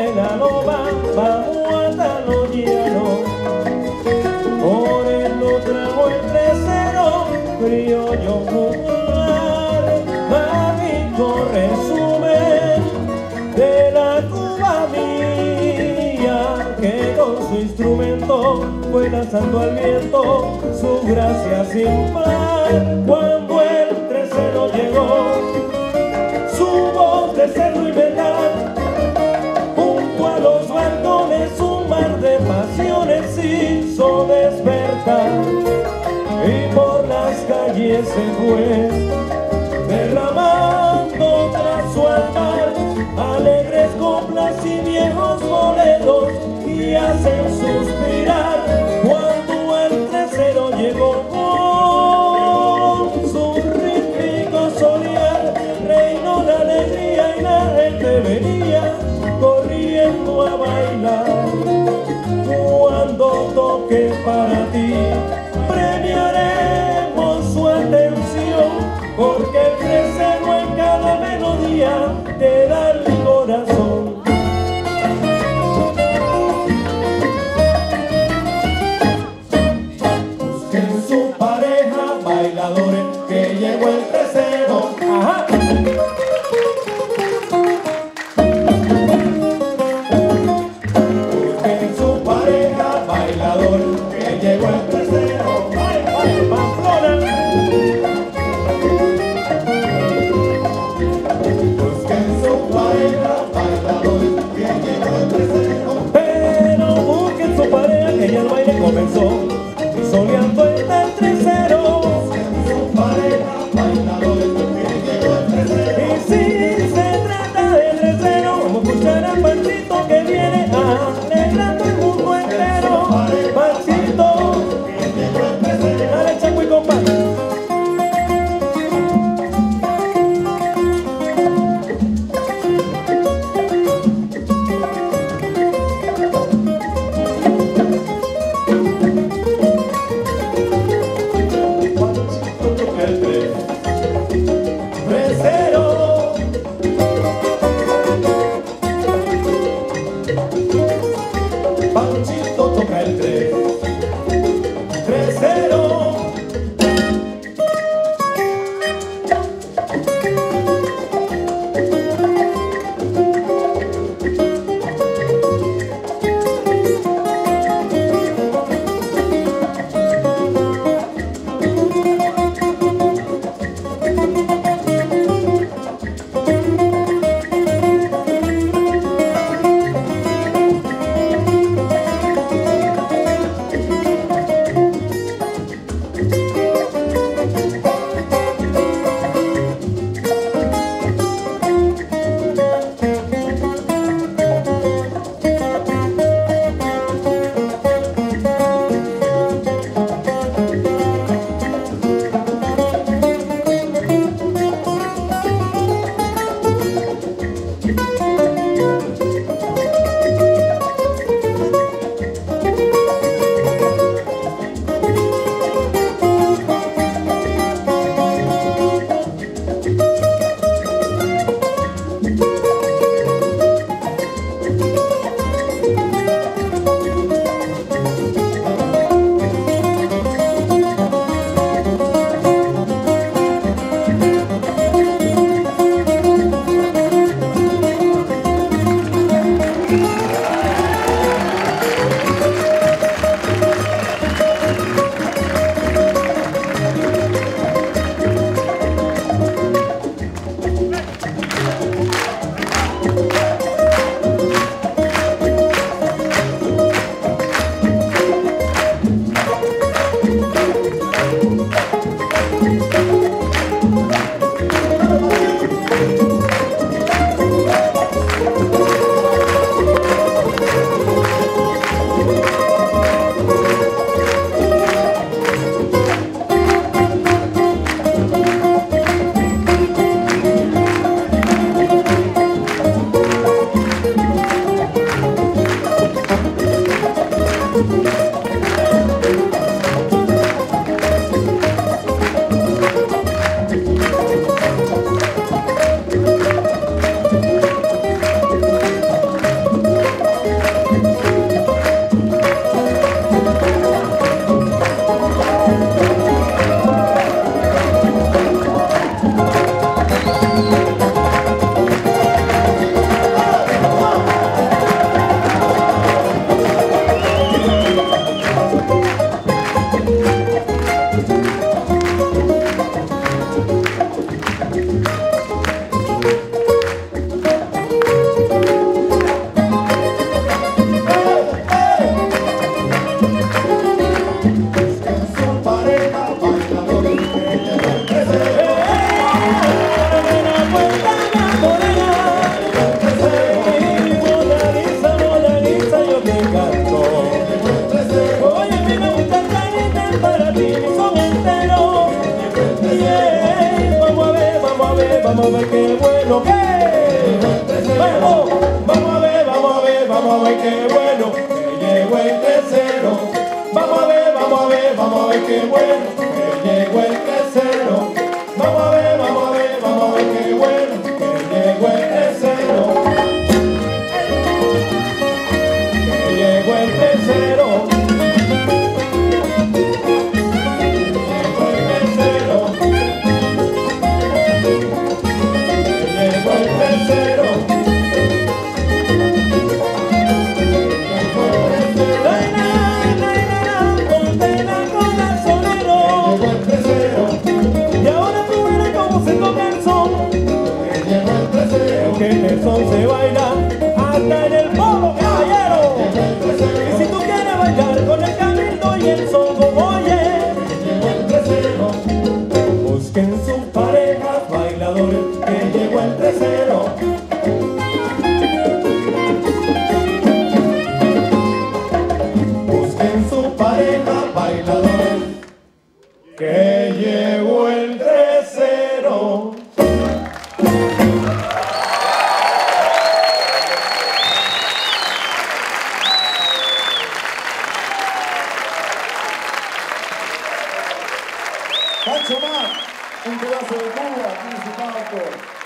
de la loma, vamos hasta los llanos. Por él lo trajo el tercero, criollo popular, mágico resumen de la Cuba mía, que con su instrumento fue lanzando al viento su gracia sin par. Cuando el tercero llegó, su voz de cerro y metal, junto a los balcones un mar de pasiones hizo despertar, y por las calles se fue derramando tras su altar alegres coplas y viejos boleros que hacen suspirar. Cuando el tercero llegó con su rítmico solear, reinó la alegría y la gente venía corriendo a bailar. Cuando toque para ti, premiaremos su atención, porque el tercero en cada melodía te da el corazón. Busquen su pareja, bailadores, que llegó el tercero. Ajá. Busquen su pareja, bailador, que llegó qué bueno, que llegó el tercero. Vamos a ver, vamos a ver, vamos a ver qué bueno, que llegó el tercero. Vamos a ver, vamos a ver, vamos a ver qué bueno, que llegó el tercero. Que llegó el tercero. El son se baila hasta en el polo, caballero. Y si tú quieres bailar con el cabildo y el son, oye, busquen sus parejas bailadores, que llegó el tercero. Busquen sus parejas bailadores, que llegó el tercero. Pancho Mar, un pedazo de Cuba, aquí en su palco.